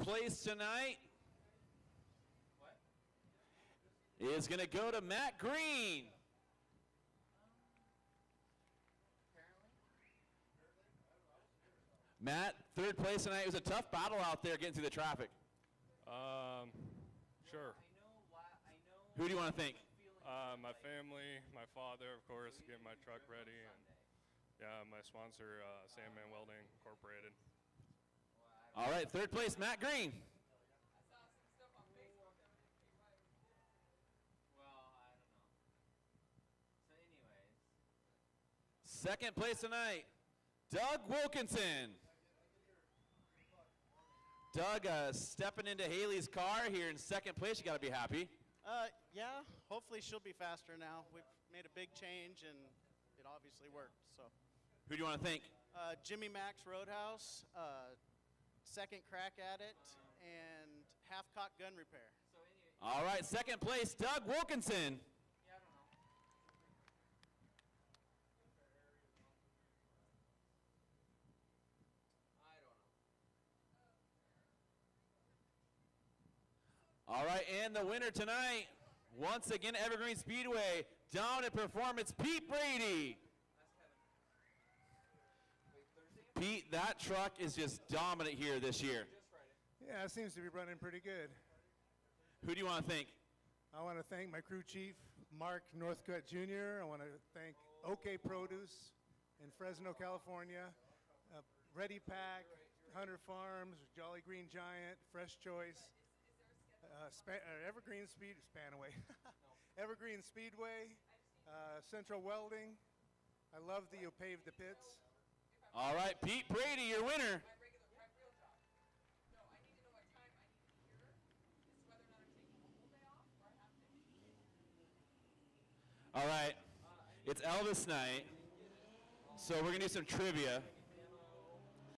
place tonight is going to go to Matt Green. Matt, third place tonight. It was a tough battle out there getting through the traffic. Sure. Who do you want to thank? My family, my father, of course, getting my truck ready, and yeah, my sponsor, Sandman Welding Incorporated. All right, third place, Matt Green. Second place tonight, Doug Wilkinson. Doug stepping into Haley's car here in second place. You got to be happy. Yeah, hopefully she'll be faster now. We've made a big change, and it obviously worked. So, who do you want to thank? Jimmy Max Roadhouse, second crack at it, and half-cock gun repair. All right, second place, Doug Wilkinson. All right, and the winner tonight, once again, Evergreen Speedway, dominant performance, Pete Brady. Pete, that truck is just dominant here this year. Yeah, it seems to be running pretty good. Who do you want to thank? I want to thank my crew chief, Mark Northcutt Jr. I want to thank OK Produce in Fresno, California, Ready Pack, Hunter Farms, Jolly Green Giant, Fresh Choice, Evergreen Evergreen Speedway, Central Welding. I love that you paved the pits. All right, Pete Brady, your winner. All right, it's Elvis night, so we're gonna do some trivia.